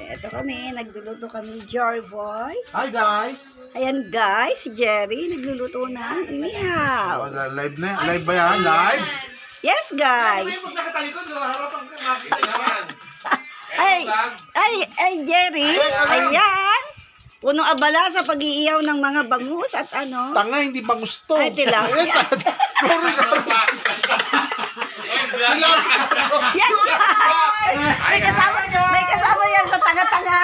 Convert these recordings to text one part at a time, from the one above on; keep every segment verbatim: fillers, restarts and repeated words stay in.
Ito kami, nagluluto kami ni Jarboy. Hi guys! Ayan guys, si Jerry, nagluluto na. Meow. Oh, live na, live ba yan? Live? Yes guys. Ay, ay, ay Jerry, ayan. Punong abala sa pag-iiyaw ng mga bangus at ano. Tanga, hindi ba gusto? Ay, tilapia. Yan guys. May kasama, may kasama yan sa tanga-tanga.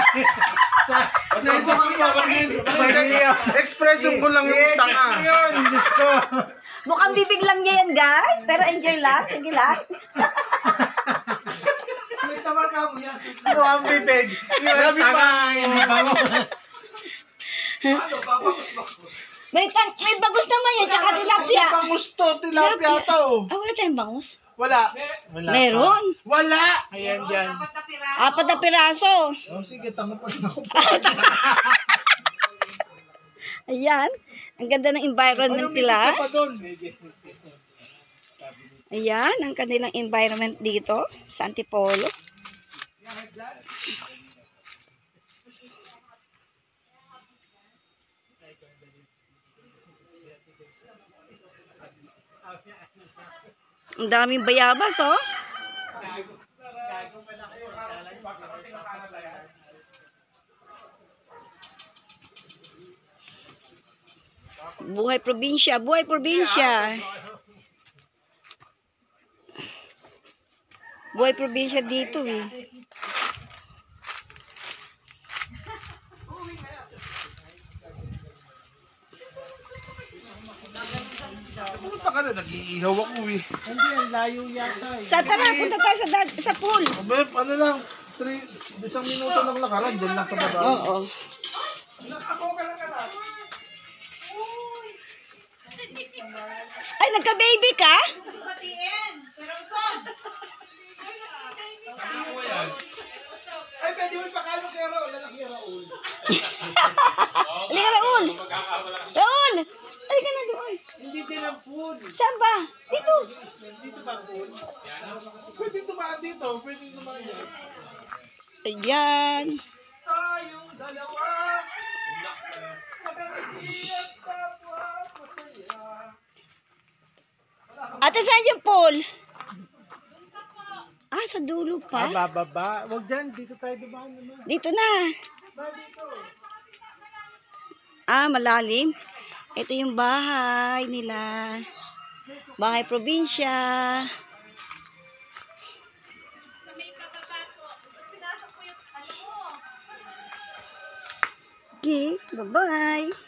Expression ko lang yung tanga. Mukhang bibig lang niya yan guys. Pero enjoy lang. Sige lang. Sweet naman ka mo yan. Pero ang bibig. Grabe pa. May, tang may bagus naman yan. Tsaka tilapia. Bangus to. Tilapia to. Ah, wala tayong bangus? Wala. Wala. Meron. Wala. Ayan dyan. Apat na piraso. Oh, sige, tanga pa na ako. Ayan. Ang ganda ng environment nila. Ayan, ang kanilang environment dito sa Antipolo. Ang daming bayabas, oh. Buhay probinsya, buhay probinsya. Buhay probinsya dito eh. Pumunta ka na, nag-iihaw ako eh. Hindi, ang layo yata eh. Sa tara, punta tayo sa, dag sa pool. Abeb, ano lang, three, isang minuto lang lakaran, dyan lang sa baba. Oo. Ay, nagka-baby ka? Ay, pwede mo ipakalo kay Raul, lalaki Raul. Halika, Raul. Raul! Halika na doon. Hindi din ang food. Saan ba? Dito. Dito ba food? Pwede tumaan dito, pwede tumaan yan. Ayan. Tayong dalawa. Nakakagiyak kapwa masaya. Ate, saan yung pool? Ah, sa dulo pa. Ah, bababa. Huwag dyan, dito tayo dumaan naman. Dito na. Ba, dito. Ah, malalim. Ito yung bahay nila. Bahay probinsya. Okay, bye-bye.